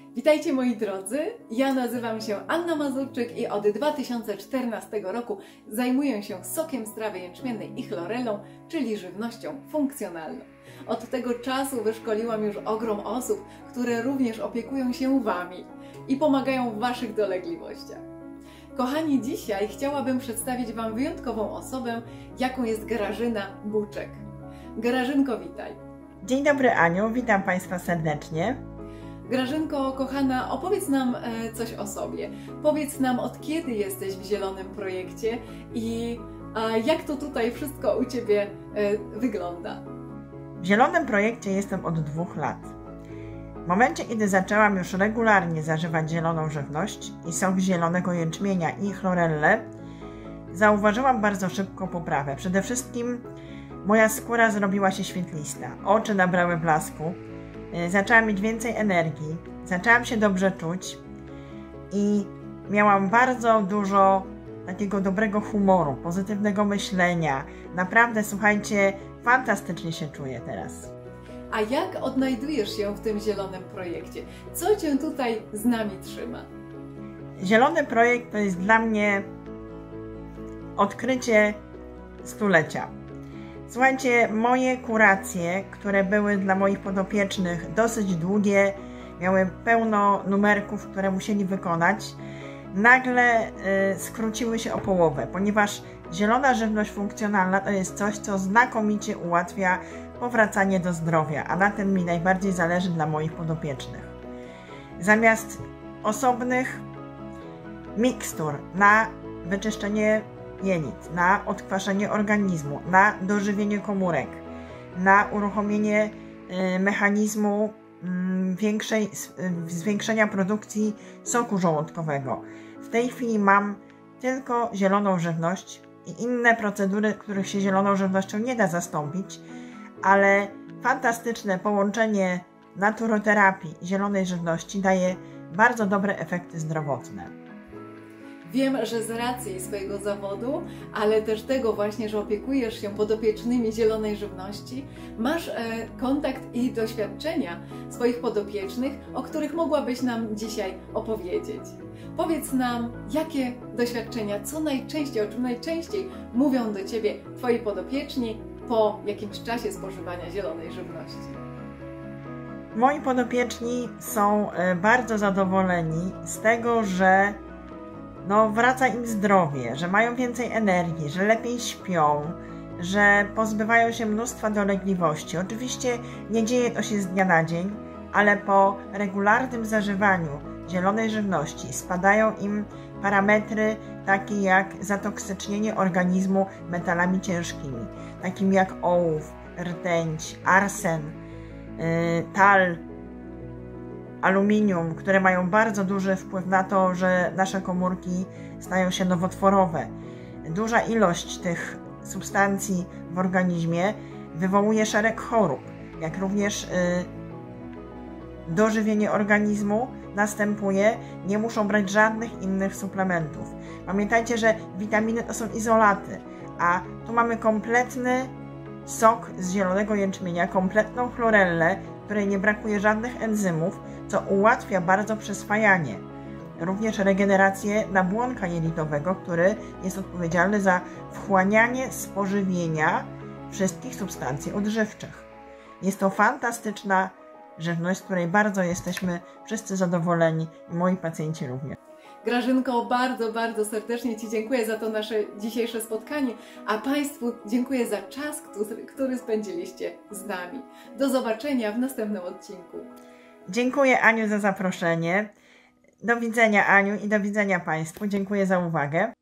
Witajcie moi drodzy, ja nazywam się Anna Mazurczyk i od 2014 roku zajmuję się sokiem z trawy jęczmiennej i chlorellą, czyli żywnością funkcjonalną. Od tego czasu wyszkoliłam już ogrom osób, które również opiekują się Wami i pomagają w Waszych dolegliwościach. Kochani, dzisiaj chciałabym przedstawić Wam wyjątkową osobę, jaką jest Grażyna Buczek. Grażynko, witaj. Dzień dobry Aniu, witam Państwa serdecznie. Grażynko, kochana, opowiedz nam coś o sobie. Powiedz nam, od kiedy jesteś w Zielonym Projekcie i jak to tutaj wszystko u Ciebie wygląda? W Zielonym Projekcie jestem od 2 lat. W momencie, kiedy zaczęłam już regularnie zażywać zieloną żywność i sok zielonego jęczmienia i chlorellę, zauważyłam bardzo szybko poprawę. Przede wszystkim moja skóra zrobiła się świetlista, oczy nabrały blasku, zaczęłam mieć więcej energii, zaczęłam się dobrze czuć i miałam bardzo dużo takiego dobrego humoru, pozytywnego myślenia. Naprawdę, słuchajcie, fantastycznie się czuję teraz. A jak odnajdujesz się w tym Zielonym Projekcie? Co Cię tutaj z nami trzyma? Zielony Projekt to jest dla mnie odkrycie stulecia. Słuchajcie, moje kuracje, które były dla moich podopiecznych dosyć długie, miały pełno numerków, które musieli wykonać, nagle skróciły się o połowę, ponieważ zielona żywność funkcjonalna to jest coś, co znakomicie ułatwia powracanie do zdrowia, a na tym mi najbardziej zależy dla moich podopiecznych. Zamiast osobnych mikstur na wyczyszczenie jelit, na odkwaszenie organizmu, na dożywienie komórek, na uruchomienie mechanizmu zwiększenia produkcji soku żołądkowego. W tej chwili mam tylko zieloną żywność i inne procedury, których się zieloną żywnością nie da zastąpić, ale fantastyczne połączenie naturoterapii i zielonej żywności daje bardzo dobre efekty zdrowotne. Wiem, że z racji swojego zawodu, ale też tego właśnie, że opiekujesz się podopiecznymi zielonej żywności, masz kontakt i doświadczenia swoich podopiecznych, o których mogłabyś nam dzisiaj opowiedzieć. Powiedz nam, jakie doświadczenia, co najczęściej, o czym najczęściej mówią do Ciebie Twoi podopieczni po jakimś czasie spożywania zielonej żywności. Moi podopieczni są bardzo zadowoleni z tego, że wraca im zdrowie, że mają więcej energii, że lepiej śpią, że pozbywają się mnóstwa dolegliwości. Oczywiście nie dzieje to się z dnia na dzień, ale po regularnym zażywaniu zielonej żywności spadają im parametry takie jak zatoksycznienie organizmu metalami ciężkimi, takimi jak ołów, rtęć, arsen, tal, aluminium, które mają bardzo duży wpływ na to, że nasze komórki stają się nowotworowe. Duża ilość tych substancji w organizmie wywołuje szereg chorób, jak również dożywienie organizmu następuje, nie muszą brać żadnych innych suplementów. Pamiętajcie, że witaminy to są izolaty, a tu mamy kompletny sok z zielonego jęczmienia, kompletną chlorellę, której nie brakuje żadnych enzymów, co ułatwia bardzo przyswajanie. Również regenerację nabłonka jelitowego, który jest odpowiedzialny za wchłanianie z pożywienia wszystkich substancji odżywczych. Jest to fantastyczna żywność, z której bardzo jesteśmy wszyscy zadowoleni i moi pacjenci również. Grażynko, bardzo, bardzo serdecznie Ci dziękuję za to nasze dzisiejsze spotkanie, a Państwu dziękuję za czas, który spędziliście z nami. Do zobaczenia w następnym odcinku. Dziękuję Aniu za zaproszenie. Do widzenia Aniu i do widzenia Państwu. Dziękuję za uwagę.